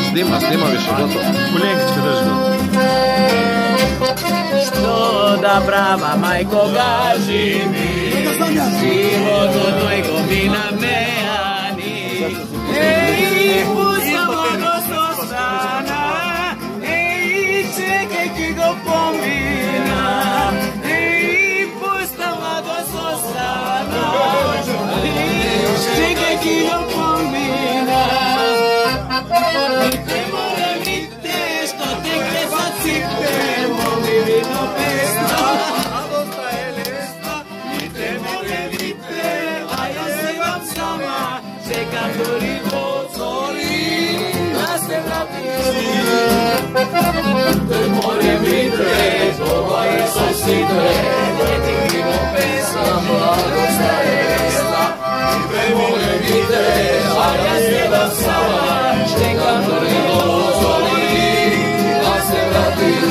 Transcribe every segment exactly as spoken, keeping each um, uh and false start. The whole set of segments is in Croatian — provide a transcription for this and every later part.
snima, snima više, gotovo. Kulenkićka drži ga. Što da brava majko gaži mi, život od mojeg obina mejani. Ej, pustamo do sostana, ej, čekaj ki go pomina. Ej, pustamo do sostana, ej, čekaj ki go pomina. Ne more vidite što tek ne zacipemo, mi vino pesna, a dosta je lesna. Nite more vidite, a ja se vam sama, čekam dori do zori, da se vratim. Ne more vidite, toga je sosite, niti vino pesna, a dosta je lesna. Nite more vidite, a ja se vam sama, čekam dori do zori, da se vratim.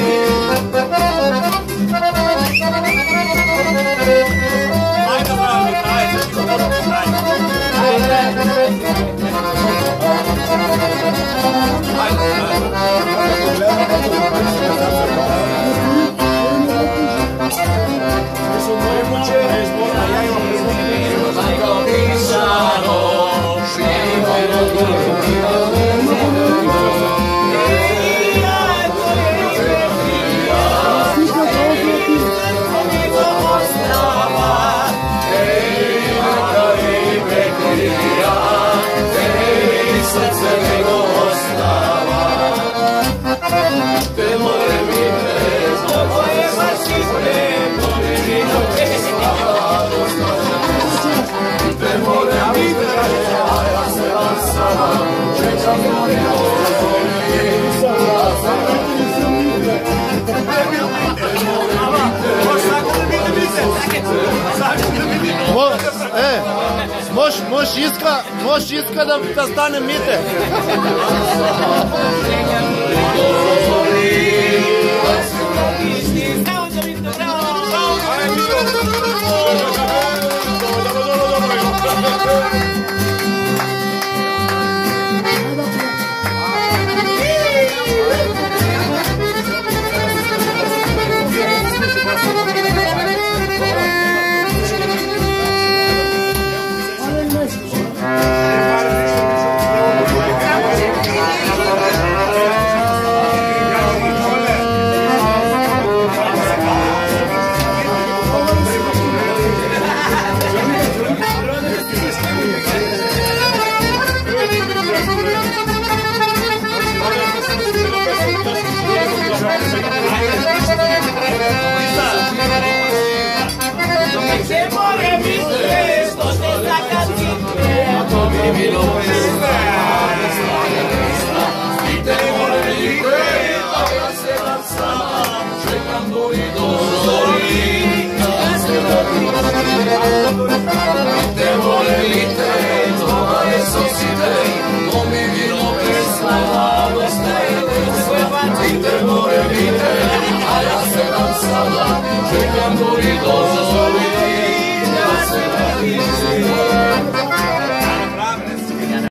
Ajde, bravo, ajde, Možeš iska, možeš iska da, da stane mite. Čekam dori do